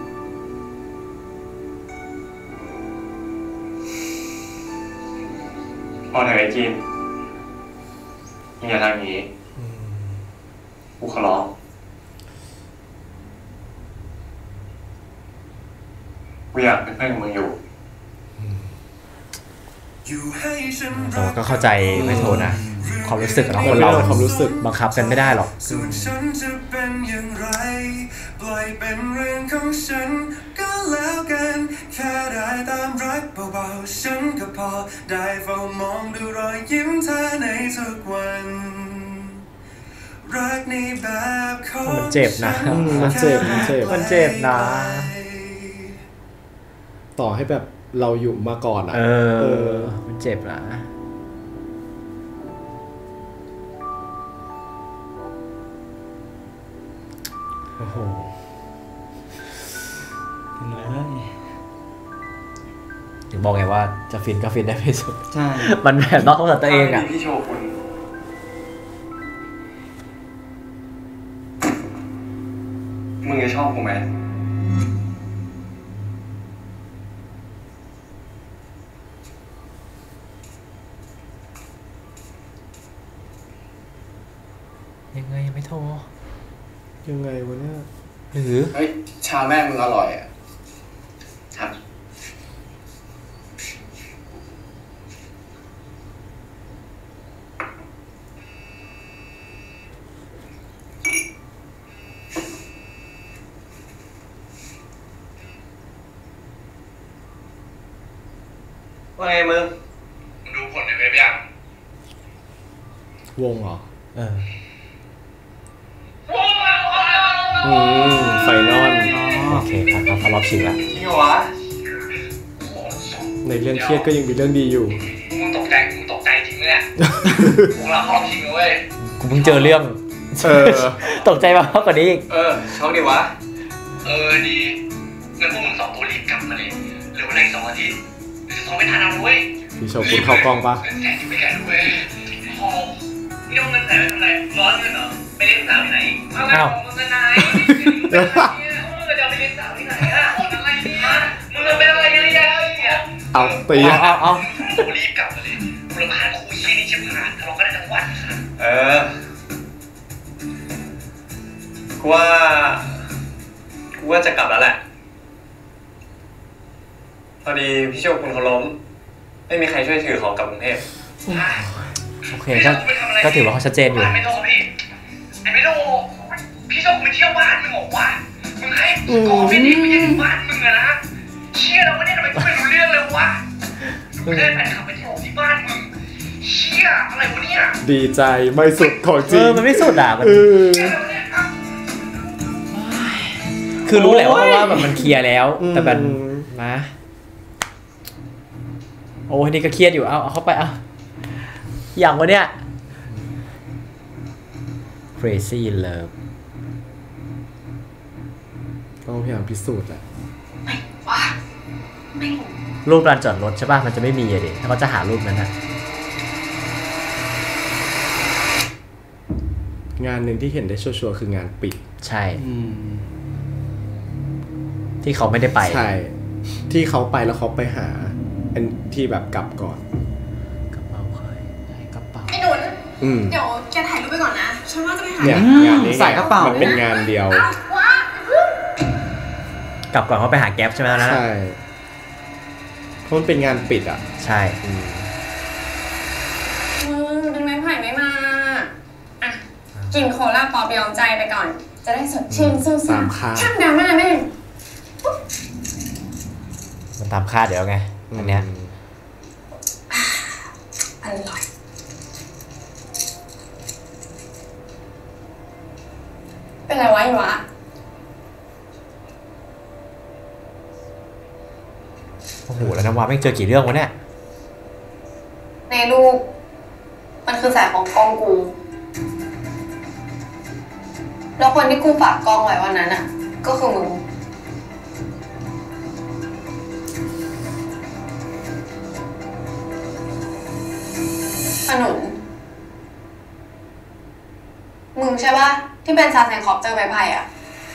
พอเถอะไอ้จีนมึงอย่าทำอย่างนี้กูขอร้องกูอยากเป็นเพื่อนกับมึงอยู่เราก็เข้าใจไม่โทษนะความรู้สึกของคนเราความรู้สึกบังคับกันไม่ได้หรอกส่วนฉันจะเป็นอย่างไรปล่อยเป็นเรื่องของฉันก็แล้วกันแค่ได้ตามรักเบาๆฉันก็พอได้เฝ้ามองดูรอยยิ้มเธอในทุกวันรักในแบบของมันเจ็บนะมันเจ็บมันเจ็บมันเจ็บนะต่อให้แบบเราอยู่มาก่อนอ่ะเออมันเจ็บนะโอ้โหถึงบอกไงว่าจะฟินก็ฟินได้ไม่สุดใช่มันแบบนอกจากตัวเองอ่ะพี่โชกุนมึงจะชอบกูไหมยังไงยังไม่โทรยังไงวะเนี่ยหรือเฮ้ยชาแม่มึงอร่อยอ่ะครับว่าไงมึงมึงดูผลในเว็บยังวงเหรอเอออืมไฟนอลโอเคครับครับเขารอบชิงละจริงเหรอวะในเรื่องเครียดก็ยังมีเรื่องดีอยู่มึงตกใจมึงตกใจจริงเนี่ยพวกเรารอบชิงเลยเว้ยกูเพิ่งเจอเรื่องเออตกใจมากกว่านี้อีกเออช็อกดิวะเออดีงั้นพวกมึงสองตัวรีบกลับมาเลยเหลือเวลาอีกสองอาทิตย์จะส่งไม่ทันเอาเว้ยพี่โชกุนเข้ากล้องปะแกะไม่แกะด้วยนี่เอาเงินใส่ไปทำอะไรร้อนเงินเหรอไปเลี้ยงสาวที่ไหนเอาเงินของมึงไหนมึงจะเอาไปเลี้ยงสาวที่ไหนอ่ะอะไรเนี่ยมึงเป็นอะไรกันเนี่ยเอาตีเอาเอากูรีบกลับมาเลยกูรำคาญคุยชี้นี่ชิบหายทะเลาะกันได้ทั้งวันเออกูว่ากูว่าจะกลับแล้วแหละพอดีพี่โชคคุณเขาล้มไม่มีใครช่วยถือของกลับกรุงเทพโอเคก็ก็ถือว่าเขาชัดเจนอยู่ไม่โทษพี่ไอ้ไม่โทษพี่โชคไปเที่ยวบ้านมึงบอกว่ามึงให้ขอพี่นี่ไปเที่ยวบ้านมึงอะนะเชี่ยแล้ววันนี้ทำไมกูไม่รู้เรื่องเลยวะมึงได้แฟนคลับไปเที่ยวที่บ้านมึงเชี่ยอะไรวะเนี่ยดีใจไม่สุดของจริงเออมันไม่สุดอ่ะมันคือรู้แหละว่าว่าแบบมันเคลียร์แล้วแต่แบบนะโอ้ยนี่ก็เครียดอยู่เอาเอาเข้าไปเอาอย่างวะเนี่ย crazy love ต้องพยายามพิสูจน์แหละไม่ว่าไม่รูปลานจอดรถใช่ป่ะมันจะไม่มีอะดิถ้าเขาจะหารูปนั้นอะงานหนึ่งที่เห็นได้ชัวร์ๆคืองานปิดใช่ที่เขาไม่ได้ไปใช่ที่เขาไปแล้วเขาไปหาอันที่แบบกลับก่อนกระเป๋าใครกระเป๋าไอ้หนุนเดี๋ยวแกถ่ายรูปไปก่อนนะฉันว่าจะไปหาเนี่ยงานนี้ใส่กระเป๋ามันเป็นงานเดียวกลับก่อนเขาไปหาแก๊ปใช่ไหมนะใช่เพราะมันเป็นงานปิดอ่ะใช่มึงเป็นไม้ไผ่ไม่มาอ่ะกินโคลาปอบยอมใจไปก่อนจะได้สดชื่นสู้ซ่าช่างดราม่าแม่มันตามคาดเดี๋ยวไงอันเนี้ยอร่อยเป็นไรวะอีวะโอ้โหแล้วน้ำวาไม่เจอกี่เรื่องวะเนี่ยในรูปมันคือสายของกล้องกูแล้วคนที่กูฝากกล้องไว้วันนั้นอ่ะก็คือมึงขนุนมึงใช่ป่ะที่เป็นซาแซงคอปเจอไม้ไผ่อ่ะ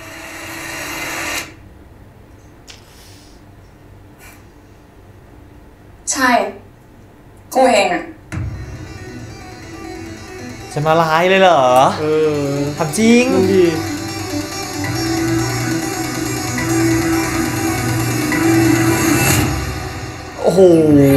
ใช่กูเองอ่ะจะมาร้ายเลยเหรอเออทำจริงดีโอ้โห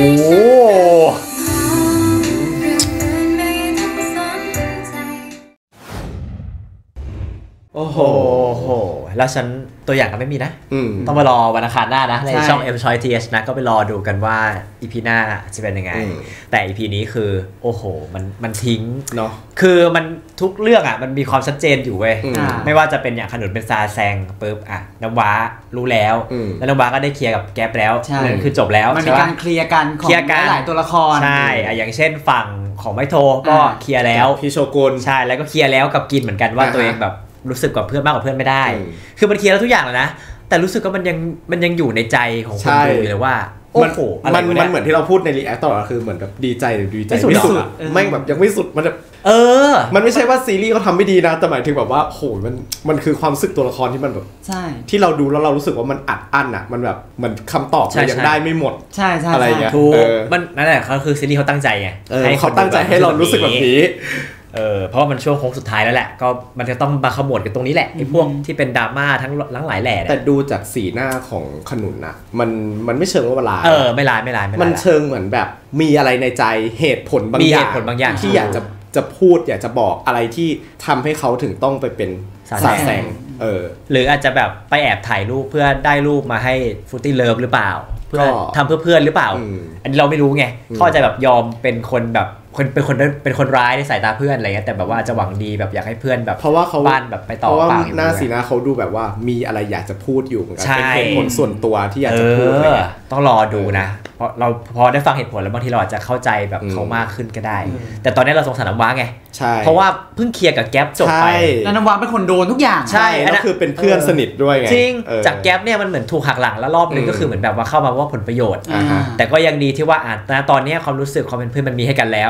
โอ้โหแล้วฉันตัวอย่างก็ไม่มีนะต้องมารอวันอังคารหน้านะในช่อง M Choice ที เอช นะก็ไปรอดูกันว่า อี พี หน้าจะเป็นยังไงแต่ อี พี นี้คือโอ้โหมันมันทิ้งเนาะคือมันทุกเรื่องอ่ะมันมีความชัดเจนอยู่เว้ยไม่ว่าจะเป็นอย่างขนุนเป็นซาแซงปุ๊บอ่ะน้ำว้ารู้แล้วแล้วน้ำว้าก็ได้เคลียร์กับแก๊ปแล้วนั่นคือจบแล้วมันมีการเคลียร์กันของหลายตัวละครใช่อย่างเช่นฝั่งของไมโทก็เคลียร์แล้วพี่โชกุนใช่แล้วก็เคลียร์แล้วกับกินเหมือนกันว่าตัวเองแบบรู้สึกกับเพื่อนมากกว่าเพื่อนไม่ได้คือมันเคลียร์แล้วทุกอย่างแล้วนะแต่รู้สึกว่ามันยังมันยังอยู่ในใจของคนดูเลยว่าโอ้โหมันมันเหมือนที่เราพูดในรีแอคต่อคือเหมือนแบบดีใจหรือดีใจไม่สุดแม่งแบบยังไม่สุดมันแบบเออมันไม่ใช่ว่าซีรีส์เขาทำไม่ดีนะแต่หมายถึงแบบว่าโหมันมันคือความรู้สึกตัวละครที่มันแบบใช่ที่เราดูแล้วเรารู้สึกว่ามันอัดอั้นอ่ะมันแบบมันคำตอบมันยังได้ไม่หมดใช่ใช่อะไรอย่างเงี้ยมันนั่นแหละเขาคือซีรีส์เขาตั้งใจไงให้เขาตั้งใจให้เรารู้สึกแบบนี้เออเพราะว่ามันช่วงโค้งสุดท้ายแล้วแหละก็มันจะต้องมาขมวดกันตรงนี้แหละไอ้พวกที่เป็นดราม่าทั้งทั้งหลายแหล่แต่ดูจากสีหน้าของขนุนนะมันมันไม่เชิงว่าลายเออไม่ลายไม่ลายมันเชิงเหมือนแบบมีอะไรในใจเหตุผลบางอย่างมีเหตุผลบางอย่างที่อยากจะจะพูดอยากจะบอกอะไรที่ทำให้เขาถึงต้องไปเป็นซาแซงเออหรืออาจจะแบบไปแอบถ่ายรูปเพื่อได้รูปมาให้ฟุตตี้เลิฟหรือเปล่าเพื่อทำเพื่อเพื่อนหรือเปล่าอันนี้เราไม่รู้ไงเขาจะแบบยอมเป็นคนแบบคนเป็นคนเป็นคนร้ายในสายตาเพื่อนอะไรเงี้ยแต่แบบว่าจะหวังดีแบบอยากให้เพื่อนแบบเพราะว่าเขาบ้านแบบไปต่อปากหน้าสีหน้าเขาดูแบบว่ามีอะไรอยากจะพูดอยู่เหมือนกันเป็นเหตุผลส่วนตัวที่อยากจะพูดอะไรเงี้ยต้องรอดูนะเพราะเราพอได้ฟังเหตุผลแล้วบางทีเราอาจจะเข้าใจแบบเขามากขึ้นก็ได้แต่ตอนนี้เราสงสารน้ำว้าไงเพราะว่าเพิ่งเคลียร์กับแก๊ปจบไปแล้วน้ำว้าเป็นคนโดนทุกอย่างใช่แล้วคือเป็นเพื่อนสนิทด้วยไงจริงจากแก๊ปเนี่ยมันเหมือนถูกหักหลังแล้วรอบนึงก็คือเหมือนแบบว่าเข้ามาว่าผลประโยชน์แต่ก็ยังดีที่ว่าอ่ะตอนนี้ความรู้สึกความเป็นเพื่อนมันมีให้กันแล้ว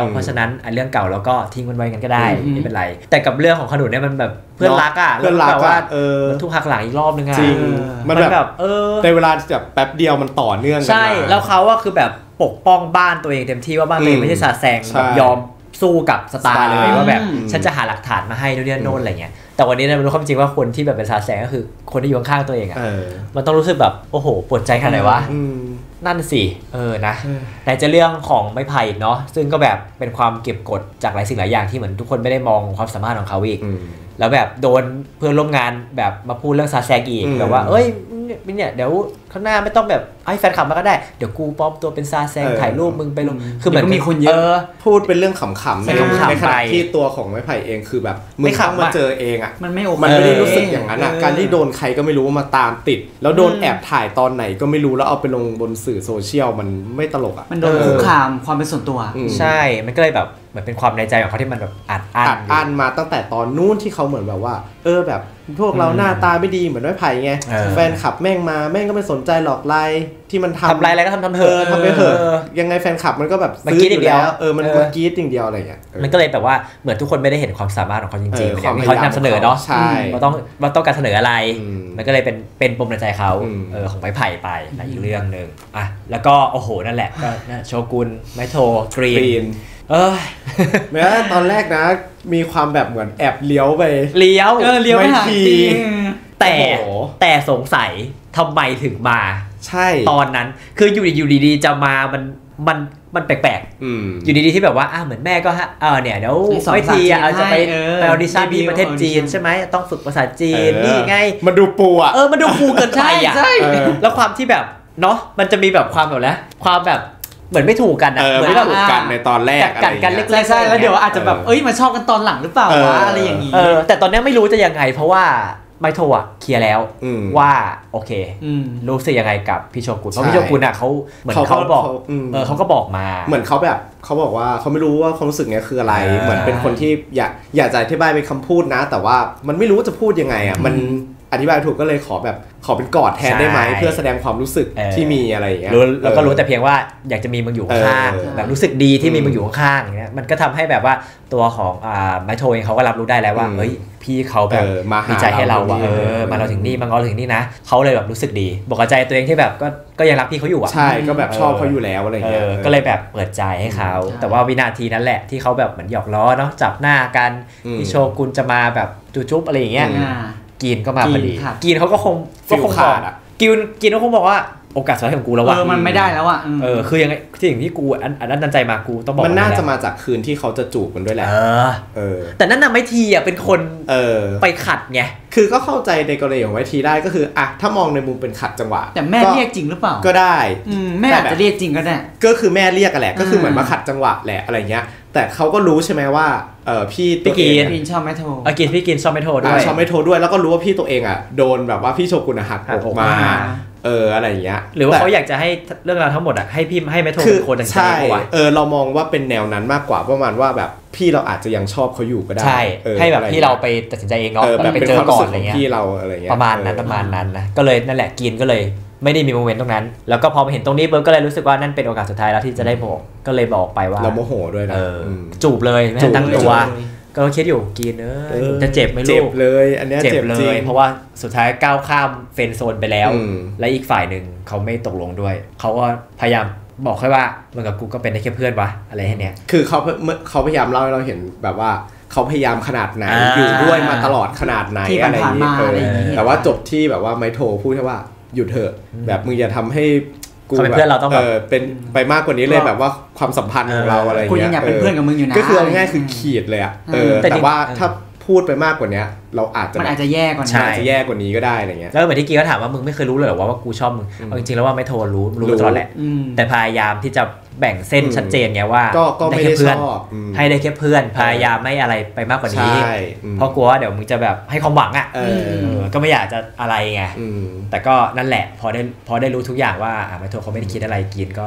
เพราะฉะนั้นไอ้เรื่องเก่าเราก็ทิ้งมันไว้กันก็ได้ไม่เป็นไรแต่กับเรื่องของขนุนเนี่ยมันแบบเพื่อนรักอ่ะเพื่อนรักว่าเออมันทุกหักหลังอีกรอบนึงอ่ะจริงมันแบบเออในเวลาแบบแป๊บเดียวมันต่อเนื่องกันใช่แล้วเขาว่าคือแบบปกป้องบ้านตัวเองเต็มที่ว่าบ้านตัวเองไม่ใช่สาแสงแบบยอมสู้กับสตาร์เลยว่าแบบฉันจะหาหลักฐานมาให้ด้วยโน่นอะไรเงี้ยแต่วันนี้เนี่ยมันรู้ความจริงว่าคนที่แบบเป็นสาแสงก็คือคนที่อยู่ข้างตัวเองอ่ะมันต้องรู้สึกแบบโอ้โหปวดใจขนาดไหนวะนั่นสิเออนะแต่จะเรื่องของไม้ไผ่เนาะซึ่งก็แบบเป็นความเก็บกดจากหลายสิ่งหลายอย่างที่เหมือนทุกคนไม่ได้มองความสามารถของเขาอีกแล้วแบบโดนเพื่อนร่วมงานแบบมาพูดเรื่องซาแซงอีกแบบว่าเอ้ยเนี่ยเดี๋ยวข้างหน้าไม่ต้องแบบให้แฟนคลับมาก็ได้เดี๋ยวกูปลอมตัวเป็นซาแซงถ่ายรูปมึงไปลงคือเหมือนมีคนเยอะพูดเป็นเรื่องขำๆในขณะที่ตัวของไม้ไผ่เองคือแบบมึงเข้ามาเจอเองอ่ะมันไม่โอเคมันไม่ได้รู้สึกอย่างนั้นอ่ะการที่โดนใครก็ไม่รู้มาตามติดแล้วโดนแอบถ่ายตอนไหนก็ไม่รู้แล้วเอาไปลงบนสื่อโซเชียลมันไม่ตลกอ่ะมันโดนคุกคามความเป็นส่วนตัวใช่มันก็เลยแบบเหมือนเป็นความในใจของเขาที่มันแบบอัดอั้นอัดอั้นมาตั้งแต่ตอนนู้นที่เขาเหมือนแบบว่าเออแบบพวกเราหน้าตาไม่ดีเหมือนไม้ไผ่ไงแฟนคลับแม่งมาแม่งก็ไม่สนใจหรอกไลน์ที่มันทำทำไรอะไรก็ทำทำเถอะทำไปเถอะยังไงแฟนคลับมันก็แบบซื้ออยู่แล้วเออมันมันกรี๊ดอย่างเดียวอะไรเงี้ยมันก็เลยแบบว่าเหมือนทุกคนไม่ได้เห็นความสามารถของเขาจริงๆที่เขานำเสนอเนาะว่าต้องว่าต้องการเสนออะไรมันก็เลยเป็นเป็นปมในใจเขาเออของไม้ไผ่ไปในอีกเรื่องนึงอ่ะแล้วก็โอ้โหนั่นแหละก็โชกุนไมโทกรีนเออแม้ตอนแรกนะมีความแบบเหมือนแอบเลี้ยวไปเลี้ยวเออเลี้ยวไปหาจริงแต่แต่สงสัยทำไมถึงมาใช่ตอนนั้นคืออยู่อยู่ดีๆจะมามันมันมันแปลกๆอยู่ดีๆที่แบบว่าอ่ะเหมือนแม่ก็ฮะเออเนี่ยเดี๋ยวไม่ทีอ่ะจะไปไปออดิชั่นที่ประเทศจีนใช่ไหมต้องฝึกภาษาจีนนี่ไงมันดูปูอ่ะเออมันดูปูเกินไปอ่ะแล้วความที่แบบเนาะมันจะมีแบบความแบบแล้วความแบบเหมือนไม่ถูกกันอ่ะเหมือนไม่ถูกกันในตอนแรกกัดกันเล็กๆใช่แล้วเดี๋ยวอาจจะแบบเอ้ยมาชอบกันตอนหลังหรือเปล่าวะอะไรอย่างงี้เออแต่ตอนนี้ไม่รู้จะยังไงเพราะว่าไมโทะเคลียร์แล้วว่าโอเครู้สึกยังไงกับพี่โชกุนเพราะพี่โชกุนอ่ะเขาเหมือนเขาบอกเออเขาก็บอกมาเหมือนเขาแบบเขาบอกว่าเขาไม่รู้ว่าความรู้สึกเนี้ยคืออะไรเหมือนเป็นคนที่อยากอยากจะอธิบายเป็นคำพูดนะแต่ว่ามันไม่รู้จะพูดยังไงอ่ะมันอธิบายถูกก็เลยขอแบบขอเป็นกอดแทนได้ไหมเพื่อแสดงความรู้สึกที่มีอะไรอย่างเงี้ยแล้วก็รู้แต่เพียงว่าอยากจะมีมึงอยู่ข้างแบบรู้สึกดีที่มีมึงอยู่ข้างอย่างเงี้ยมันก็ทำให้แบบว่าตัวของอ่าไมโทเองเขาก็รับรู้ได้แล้วว่าเฮ้ยพี่เขาแบบมีใจให้เราว่าเออมาเราถึงนี่มาเราถึงนี่นะเขาเลยแบบรู้สึกดีบอกกับใจตัวเองที่แบบก็ก็ยังรักพี่เขาอยู่อ่ะใช่ก็แบบชอบเขาอยู่แล้วอะไรเงี้ยก็เลยแบบเปิดใจให้เขาแต่ว่าวินาทีนั้นแหละที่เขาแบบเหมือนหยอกล้อเนาะจับหน้ากันพี่โชกุนจะมาแบบจูจุ๊บอะไรอย่างเงี้ยกีนก็มาพอดีกีนเขาก็คงก็คงบอกกีนกีนก็คงบอกว่าโอกาสสุดท้ายของกูแล้วว่ะเออมันไม่ได้แล้วอ่ะเออคือยังไงสิ่งที่กูอันอันนั้นดันใจมากูต้องบอกมันน่าจะมาจากคืนที่เขาจะจูบกันด้วยแหละเออแต่นั่นน่ะไม่ทีอ่ะเป็นคนเออไปขัดไงคือก็เข้าใจในกรณีของไว้ทีได้ก็คืออ่ะถ้ามองในมุมเป็นขัดจังหวะแต่แม่เรียกจริงหรือเปล่าก็ได้แม่อาจจะเรียกจริงก็ได้ก็คือแม่เรียกกันแหละก็คือเหมือนมาขัดจังหวะแหละอะไรเงี้ยแต่เขาก็รู้ใช่ไหมว่าเออพี่ตัวเองพี่ชอบไม่โทรเออกินพี่กินชอบไม่โทรด้วยชอบไม่โทรด้วยแล้วก็รู้ว่าพี่ตัวเองอ่ะโดนแบบว่าพี่โชกุนหักอกมาเอออะไรอย่างเงี้ยหรือว่าเขาอยากจะให้เรื่องราวทั้งหมดอ่ะให้พี่ให้ไม่โทรเป็นคนใช่เออเรามองว่าเป็นแนวนั้นมากกว่าประมาณว่าแบบพี่เราอาจจะยังชอบเขาอยู่ก็ได้ใช่ให้แบบพี่เราไปตัดสินใจเองเนาะไปเจอก่อนอะไรเงี้ยพี่เราอะไรเงี้ยประมาณนั้นประมาณนั้นนะก็เลยนั่นแหละกินก็เลยไม่ได้มีโมเมนต์ตรงนั้นแล้วก็พอมาเห็นตรงนี้เบิร์ก็เลยรู้สึกว่านั่นเป็นโอกาสสุดท้ายแล้วที่จะได้บอกก็เลยบอกไปว่าเราโมโหด้วยนะจูบเลยไม่ตั้งตัวก็คิดอยู่กินเออจะเจ็บไหมลูกเจ็บเลยอันนี้เจ็บเลยเพราะว่าสุดท้ายก้าวข้ามเฟรนด์โซนไปแล้วและอีกฝ่ายหนึ่งเขาไม่ตกลงด้วยเขาก็พยายามบอกแค่ว่ามึงกับกูก็เป็นได้แค่เพื่อนวะอะไรแค่นี้คือเขาเขาพยายามเล่าให้เราเห็นแบบว่าเขาพยายามขนาดไหนอยู่ด้วยมาตลอดขนาดไหนอะไรอย่างนี้แต่ว่าจบที่แบบว่าไมโทพูดแค่ว่าหยุดเถอะแบบมึงอย่าทำให้กูเป็นเพื่อนเราต้องแบบเป็นไปมากกว่านี้เลยแบบว่าความสัมพันธ์ของเราอะไรอย่างเงี้ยกูยังอยากเป็นเพื่อนกับมึงอยู่นะก็คือง่ายคือขีดเลยอ่ะแต่ว่าถ้าพูดไปมากกว่านี้เราอาจจะมันอาจจะแย่กว่านี้อาจจะแย่กว่านี้ก็ได้อะไรเงี้ยแล้วเหมือนที่กีก็ถามว่ามึงไม่เคยรู้เลยหรอว่ากูชอบมึงจริงๆแล้วว่าไม่โทรรู้รู้ตลอดแหละแต่พยายามที่จะแบ่งเส้นชัดเจนไงว่าได้แค่เพื่อนให้ได้แค่เพื่อนพยายามไม่อะไรไปมากกว่านี้เพราะกลัวว่าเดี๋ยวมึงจะแบบให้ความหวังอ่ะก็ไม่อยากจะอะไรไงแต่ก็นั่นแหละพอได้พอได้รู้ทุกอย่างว่าไม่โทรเขาไม่ได้คิดอะไรกินก็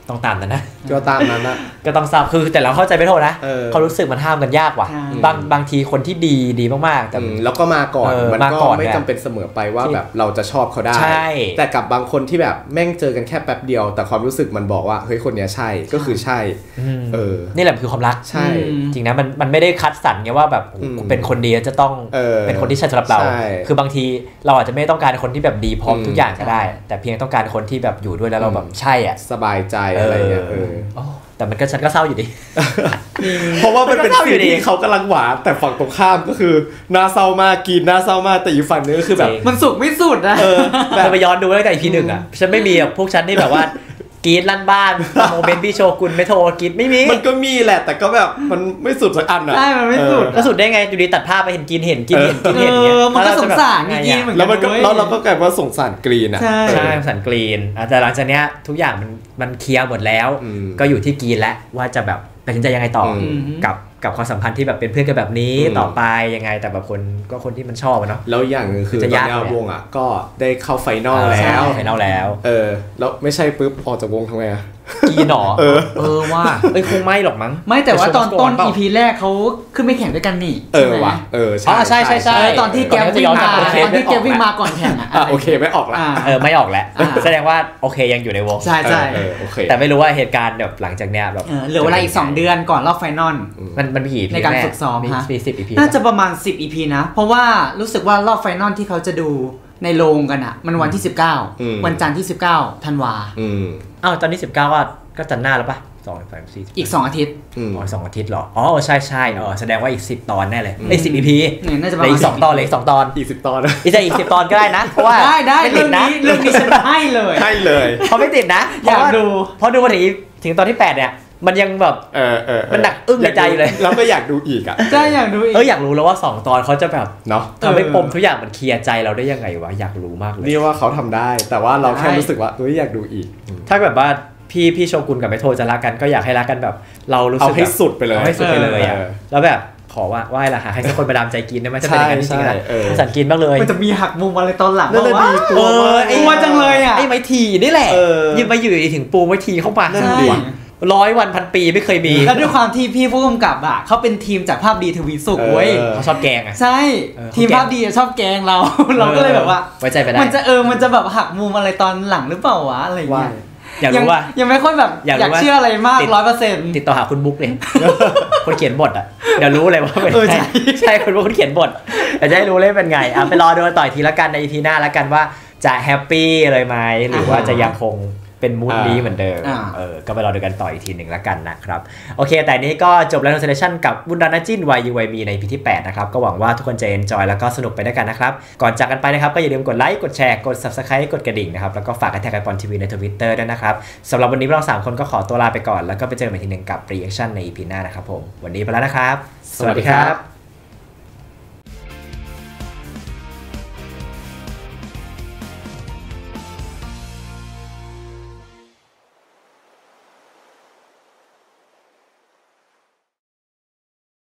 ต้องตามนั้นนะก็ตามนั้นนะก็ต้องทราบคือแต่เราเข้าใจไม่โทษนะเขารู้สึกมันห้ามกันยากว่ะบางบางทีคนที่ดีดีมากๆแต่แล้วก็มาก่อนมันก็ไม่จำเป็นเสมอไปว่าแบบเราจะชอบเขาได้แต่กับบางคนที่แบบแม่งเจอกันแค่แป๊บเดียวแต่ความรู้สึกมันบอกว่าเฮ้ยคนเนี้ยใช่ก็คือใช่เออนี่แหละคือความรักใช่จริงนะมันมันไม่ได้คัดสรรไงว่าแบบเป็นคนดีจะต้องเป็นคนที่ใช่สำหรับเราคือบางทีเราอาจจะไม่ต้องการคนที่แบบดีพร้อมทุกอย่างก็ได้แต่เพียงต้องการคนที่แบบอยู่ด้วยแล้วเราแบบใช่อ่ะสบายใจอะไรเงี้ยเออแต่มันก็ฉันก็เศร้าอยู่ดีเพราะว่ามันเป็นสิ่งที่เขากำลังหวานแต่ฝั่งตรงข้ามก็คือน่าเศร้ามากกินน่าเศร้ามากแต่อีกฝั่งนึงก็คือแบบมันสุกไม่สุดนะแต่ไปย้อนดูตั้งแต่ อี พี หนึ่งอ่ะฉันไม่มีอ่ะพวกฉันที่แบบว่ากรีดลั่นบ้านโมเมนต์พี่โชกุนไม่โทรกรีดไม่มีมันก็มีแหละแต่ก็แบบมันไม่สุดสักอันอ่ะใช่มันไม่สุดก็สุดได้ไงอยู่ดีตัดภาพไปเห็นกินเห็นกินเห็นกินเห็นเงี้ยมันก็สงสารกินเหมือนกันแล้วมันก็แล้วเราก็กลายว่าสงสารกรีนอ่ะใช่สงสารกรีนแต่หลังจากเนี้ยทุกอย่างมันมันเคลียร์หมดแล้วก็อยู่ที่กรีนแล้วว่าจะแบบตัดสินใจยังไงต่อกับกับความสัมพันธ์ที่แบบเป็นเพื่อนกันแบบนี้ต่อไปยังไงแต่แบบคนก็คนที่มันชอบเนาะแล้วอย่างนึงคือตอนนี้วงอ่ะก็ได้เข้าไฟนอลแล้วไฟนอลแล้วเออแล้วไม่ใช่ปุ๊บออกจากวงทำไงอ่ะกีหนอเออเออว่าเอ้ยคงไม่หรอกมั้งไม่แต่ว่าตอนต้น อี พี แรกเขาขึ้นไปแข่งด้วยกันนี่เออว่ะเออใช่ใช่ใช่ใช่ตอนที่แกวิ่งมาตอนที่แกวิ่งมาก่อนแข่งอ่ะโอเคไม่ออกละเออไม่ออกแล้วแสดงว่าโอเคยังอยู่ในวงใช่ใช่แต่ไม่รู้ว่าเหตุการณ์แบบหลังจากเนี้ยแบบเหลือเวลาอีกสองเดือนก่อนรอบไฟนอลมันมันมีในการฝึกซ้อมฮะมีสิบ อี พีน่าจะประมาณสิบ อี พี นะเพราะว่ารู้สึกว่ารอบไฟนอลที่เขาจะดูในโรงกันอ่ะมันวันที่สิบเก้าวันจันทร์ที่สิบเก้าธันวาอ้าวตอนนี้สิบเก้าว่าก็จันทร์หน้าแล้วป่ะสอง สาม สี่อีกสองอาทิตย์อ๋อสองอาทิตย์เหรออ๋อใช่ๆเออแสดงว่าอีกสิบตอนแน่เลยไอ้สิบ อี พีน่าจะประมาณอีกสองตอนเลยอีกสองตอนอีกสิบตอนอีกจะอีกสิบตอนก็ได้นะเพราะว่าได้ได้เรื่องนี้เรื่องนี้ฉันให้เลยให้เลยเพราะไม่ติดนะอยากดูเพราะดูมาถึงถึงตอนที่แปดเนี่ยมันยังแบบเออเออมันหนักอึ้งในใจเลยแล้วก็อยากดูอีกอ่ะใช่อยากดูอีกเอออยากรู้แล้วว่าสองตอนเขาจะแบบเนาะทำให้ปมทุกอย่างมันเคลียร์ใจเราได้ยังไงวะอยากรู้มากเลยนี่ว่าเขาทำได้แต่ว่าเราแค่รู้สึกว่าเฮ้ยอยากดูอีกถ้าแบบว่าพี่พี่โชกุนกับไมโทจะรักกันก็อยากให้รักกันแบบเรารู้สึกเอาให้สุดไปเลยเอาให้สุดไปเลยอ่ะแล้วแบบขอว่าไหว้ละหาให้สักคนมาดามใจกินได้ไหมจะเป็นอย่างนั้นจริงๆนะสันกินบ้างเลยมันจะมีหักมุมอะไรตอนหลังนั่นเลยดีกลัวกลัวจังเลยอ่ะไอ้ไมทีนี่แหละยิบมาอยู่ถึงปูไมทีเข้ามาร้อยวันพันปีไม่เคยมีแล้วด้วยความที่พี่ผู้กำกับอ่ะเขาเป็นทีมจากภาพดีทวีสุขเว้ยเขาชอบแกงอ่ะใช่ทีมภาพดีชอบแกงเราเราก็เลยแบบว่าไว้ใจไปได้มันจะเออมันจะแบบหักมุมอะไรตอนหลังหรือเปล่าวะอะไรเงี้ยอยากรู้ว่ายังไม่ค่อยแบบอยากเชื่ออะไรมาก ร้อยเปอร์เซ็นต์ติดต่อหาคุณบุ๊กเลยคนเขียนบทอ่ะเดี๋ยวรู้เลยว่าเป็นใช่ใช่คุณบุ๊กคนเขียนบทแต่จะให้รู้เลยเป็นไงอ่ะไปรอดูต่อทีละกันใน อี พี หน้าละกันว่าจะแฮปปี้เลยไหมหรือว่าจะยังคงเป็นมูดนี้เหมือนเดิมเออก็ไปรอดูกันต่ออีกทีหนึ่งละกันนะครับโอเคแต่นี้ก็จบแล้ว Translation กับบุญดานาจิน วาย ยู วาย บี ใน อี พี ที่แปดนะครับก็หวังว่าทุกคนจะ enjoy แล้วก็สนุกไปด้วยกันนะครับก่อนจากกันไปนะครับก็อย่าลืมกดไลค์กดแชร์กด Subscribe กดกระดิ่งนะครับแล้วก็ฝากแท็กไอปอนทีวีใน Twitter ด้วยนะครับสำหรับวันนี้พวกเราสามคนก็ขอตัวลาไปก่อนแล้วก็ไปเจอกันอีกทีนึงกับ Reaction ใน อี พี หน้านะครับผมวันนี้ไปแล้วนะครับสวัสดีครับ